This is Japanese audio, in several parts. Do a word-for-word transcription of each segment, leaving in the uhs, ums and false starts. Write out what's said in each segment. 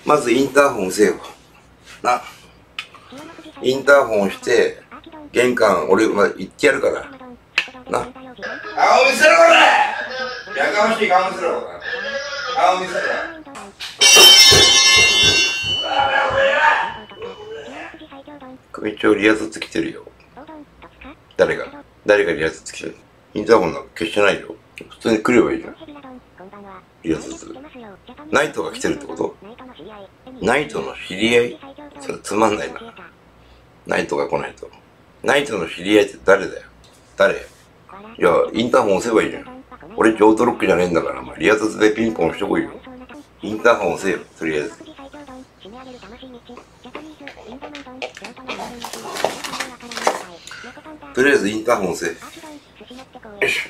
まずインターホンせよな。インターホンして玄関俺、まあ、行ってやるからな。顔見せろこれ。やかましい顔見せろ。顔見せろ。組長リアスつきてるよ。誰が誰がリアスつきてる？インターホンなんか消してないよ。普通に来ればいいじゃん。リアスつ。ナイトが来てるってこと？ナイトの知り合い？それつまんないな。ナイトが来ないと。ナイトの知り合いって誰だよ。誰？いや、インターホン押せばいいじゃん。俺オートロックじゃねえんだから、まあ、リアスでピンポンしてこいよ。インターホン押せよ、とりあえず。とりあえずインターホン押せ。よし。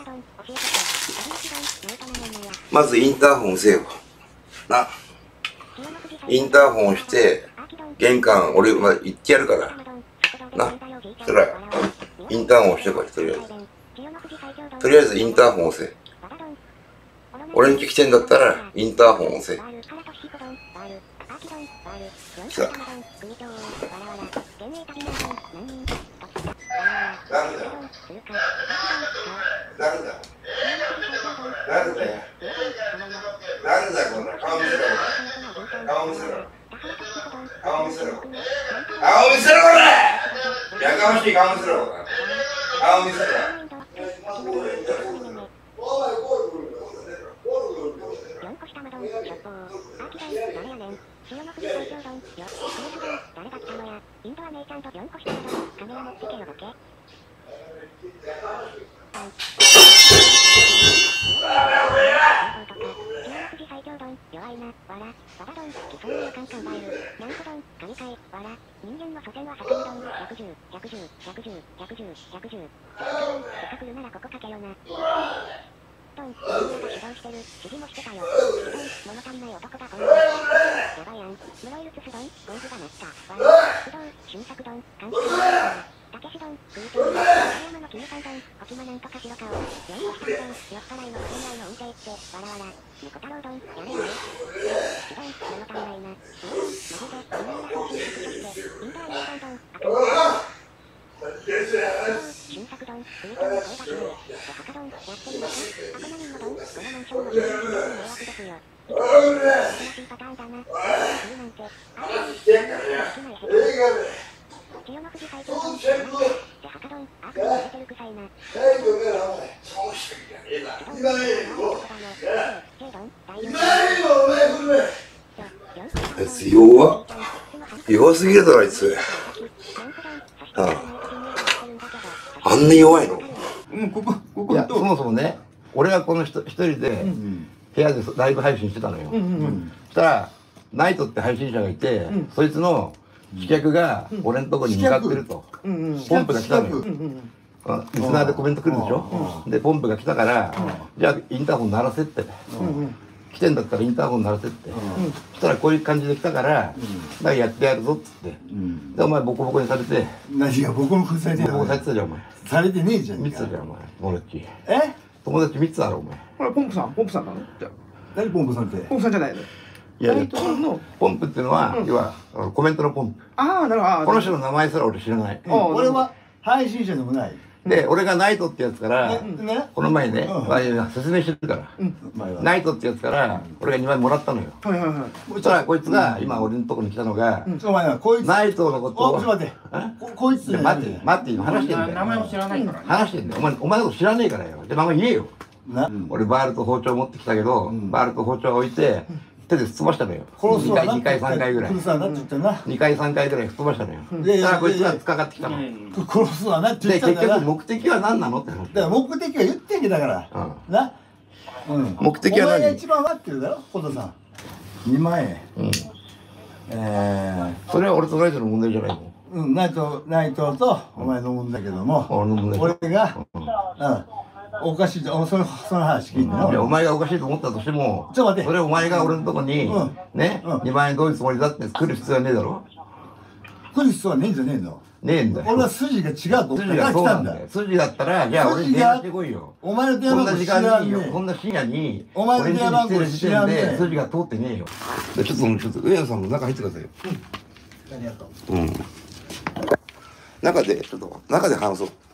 まずインターホン押せよな。インターホンして玄関俺、まあ、行ってやるからな。そしたらインターホン押してこい。とりあえずとりあえずインターホン押せ。俺んち来てんだったらインターホン押せ。さあ誰だよ誰だ誰だよ誰だこんな顔見せろ。顔見せろ。顔見せろ。顔見せろこれ。やかましい顔見せろ。顔見せろ。あいつ弱弱すぎるだろあいつ。ああ、あんな弱いの？ うん、ここここ。 いや、そもそもね、俺がこの人一人で部屋でライブ配信してたのよ。そしたらナイトって配信者がいて、そいつの刺客が俺のとこに向かってると。ポンプが来たのよ。リスナーでコメント来るでしょ。でポンプが来たからじゃあインターホン鳴らせって。来てんだったらインターホン鳴らせって。そしたらこういう感じで来たからやってやるぞっつって。でお前ボコボコにされて。 何がボコボコにされてボコボコされてたじゃんお前。 されてねえじゃん。 みっつじゃんお前友達。 え？ 友達みっつだろお前。 これポンプさんポンプさんなの？じゃあ何ポンプさんって？ ポンプさんじゃないの？ いや、ポンプっていうのは、要はコメントのポンプ。 ああ、なるほど。 この人の名前すら俺知らない。 俺は配信者でもない。 で、俺がナイトってやつから、この前ね、説明してるから。ナイトってやつから、俺がにまいもらったのよ。 はいはいはい。 そしたらこいつが、今俺のとこに来たのが、ナイトのことを。 ちょっと待って。こいつ。 待って、待って、話してんだよ。 名前も知らないから。 話してんだよ。お前、お前のこと知らねえからよ。で、名前言えよ。俺バールと包丁持ってきたけど、バールと包丁置いて、手で吹っ飛ばしたのよ。にかい、にかい、さんかいぐらい。にかい、さんかいぐらい吹っ飛ばしたのよ。そしたらこいつが突っかかってきたの。 殺すわなって言ったんだな。 で、結局目的は何なのって話。 だから目的は言ってんけだから。な。 目的は何？ お前が一番待ってるだろ、小田さん。にまんえん。ええ、それは俺とナイトの問題じゃないの？ うん、ナイト、ナイトとお前の問題だけども、俺が、うん。おかしいじゃん、その話聞いてよ。いや、お前がおかしいと思ったとしても、 ちょっと待って。 それお前が俺のとこに、ね、にまんえんどういうつもりだって来る必要はねえだろ。 来る必要はねえんじゃねえの。 ねえんだよ。 俺は筋が違うと思ったから来たんだよ。 筋だったら、じゃあ俺に電話してこいよ。 お前の電話番号知らんねえ。 こんな深夜に、 お前の電話番号知らんねえ。 筋が通ってねえよ。ちょっと、ちょっと、上野さんも中入ってくださいよ。 うん。ありがとう。 うん。中で、ちょっと、中で話そう。